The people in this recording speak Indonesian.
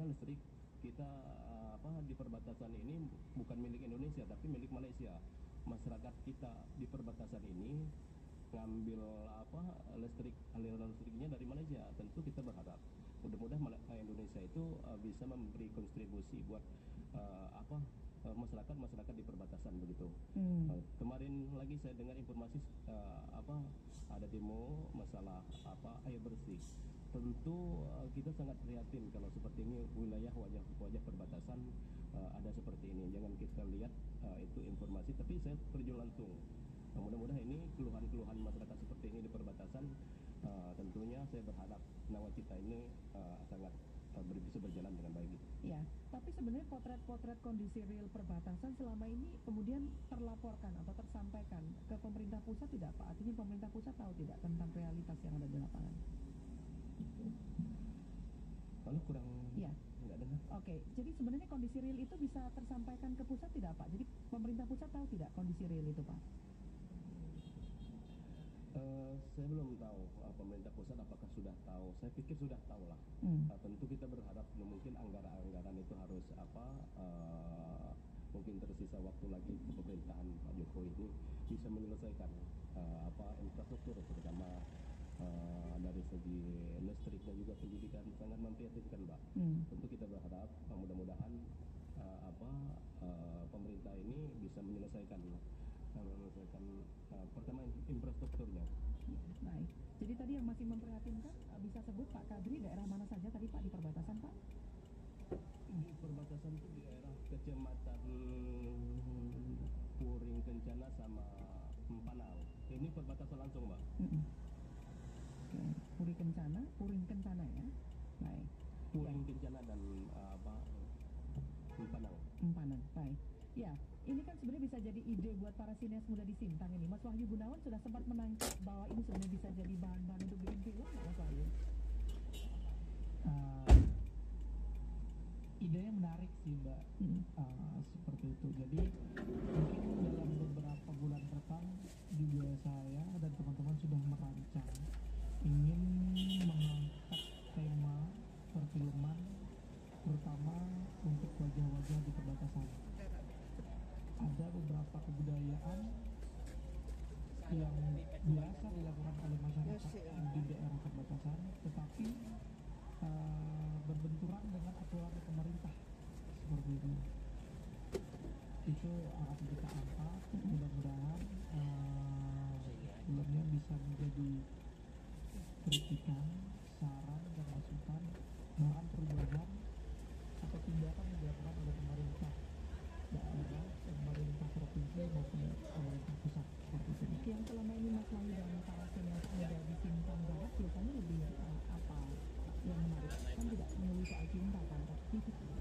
karena listrik kita di perbatasan ini bukan milik Indonesia tapi milik Malaysia. Masyarakat kita di perbatasan ini ngambil aliran listriknya dari Malaysia. Tentu kita berharap mudah-mudahan Indonesia itu bisa memberi kontribusi buat masyarakat di perbatasan begitu. Kemarin lagi saya dengar informasi ada demo masalah air bersih. Tentu kita sangat prihatin kalau seperti ini wilayah wajah perbatasan ada seperti ini. Jangan kita lihat itu informasi, tapi saya terjun langsung. Mudah-mudahan ini keluhan-keluhan masyarakat seperti ini di perbatasan, tentunya saya berharap nawacita ini sangat bisa berjalan dengan baik. Ya, tapi sebenarnya potret-potret kondisi real perbatasan selama ini kemudian terlaporkan atau tersampaikan ke pemerintah pusat tidak, Pak? Artinya pemerintah pusat tahu tidak tentang realitas yang ada di lapangan? Kalau kurang ya. Nggak dengar. Oke, jadi sebenarnya kondisi real itu bisa tersampaikan ke pusat tidak, Pak? Jadi pemerintah pusat tahu tidak kondisi real itu, Pak? Saya belum tahu pemerintah pusat apakah sudah tahu. Saya pikir sudah tahu lah. Tentu kita berharap mungkin anggaran itu harus mungkin tersisa waktu lagi ke pemerintahan Pak Jokowi ini bisa menyelesaikan infrastruktur terutama dari segi listrik dan juga pendidikan sangat memprihatinkan, Mbak. Tentu kita berharap mudah-mudahan pemerintah ini bisa menyelesaikan pertama infrastrukturnya. Baik. Jadi tadi yang masih memprihatinkan bisa sebut Pak Kadri daerah mana saja tadi Pak di perbatasan, Pak? Di perbatasan itu di daerah kecamatan Puring Kencana sama Empanau. Ini perbatasan langsung, Mbak. Puring Kencana ya. Baik. Puring Kencana dan Empanau. Baik. Ya, ini kan sebenarnya bisa jadi ide buat para sinias muda di Sintang ini. Mas Wahyu Gunawan sudah sempat menangkap bahwa ini sebenarnya bisa jadi bahan-bahan untuk bikin film, Mas Wahyu? Idenya menarik sih, Mbak. Seperti itu. Jadi mungkin dalam beberapa bulan ke depan juga saya dan teman-teman sudah merancang ingin mengangkat tema perfilman terutama untuk wajah-wajah di perbatasan. Ada beberapa kebudayaan yang biasa dilakukan oleh masyarakat di daerah perbatasan, tetapi berbenturan dengan aturan pemerintah seperti itu. Itu akan kita angkat, mudah-mudahan filmnya bisa menjadi kritikan, saran dan masukan bahan perubahan atau tindakan yang dilakukan oleh pemerintah daerah, pemerintah provinsi maupun pemerintah pusat seperti itu. Yang selama ini Mas Wahyu dan para sinias muda di Sintang bahas biasanya lebih apa yang menarik? Kan tidak melulu soal cinta kan, tapi